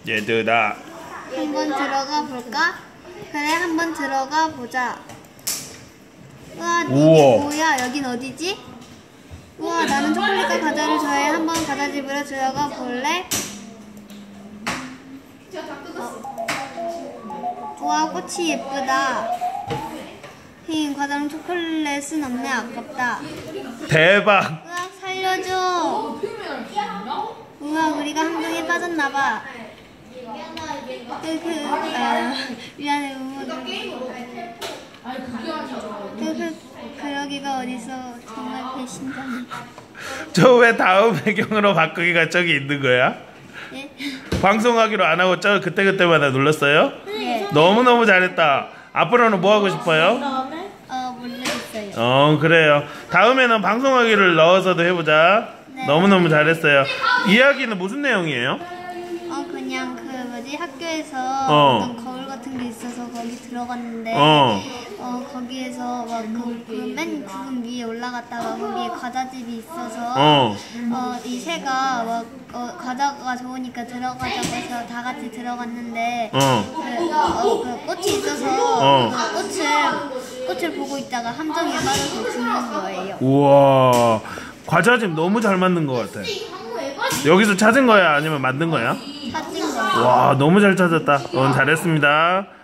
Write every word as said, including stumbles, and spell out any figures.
얘들아, 한번 들어가 볼까? 그래, 한번 들어가 보자. 우와, 이게 우와. 뭐야? 여긴 어디지? 우와, 나는 초콜릿과 과자를 좋아해. 한번 과자집으로 들어가 볼래? 어. 우와, 꽃이 예쁘다. 힝, 과자랑 초콜릿은 없네. 아깝다. 대박. 우와, 살려줘. 우와, 우리가 함정에 빠졌나봐. 그, 그, 아, 미안해, 우모들. 그, 그, 그러기가 어딨어. 정말 배신자네. 저 왜 다음 배경으로 바꾸기가 저기 있는 거야? 네? 방송하기로 안 하고 저 그때그때마다 눌렀어요? 네. 너무너무 잘했다. 앞으로는 뭐 하고 싶어요? 어, 모르겠어요. 어, 그래요. 다음에는 방송하기를 넣어서도 해보자. 네. 너무너무 잘했어요. 이야기는 무슨 내용이에요? 어, 그냥 그 뭐지, 학교에서 어. 어떤 거울 같은 게 있어서 거기 들어갔는데 어. 어, 거기에서 막 그 그 맨 부분 위에 올라갔다가 거기에 과자집이 있어서 어. 어, 이 새가 막 어, 과자가 좋으니까 들어가자고 해서 다 같이 들어갔는데 어. 그, 어, 그 꽃이 있어서 어. 그 꽃을 꽃을 보고 있다가 함정에 빠져서 죽는 거예요. 우와. 과자집 너무 잘 만든 것 같아. 여기서 찾은 거야? 아니면 만든 거야? 사진 거예요. 와, 너무 잘 찾았다. 오늘 잘했습니다.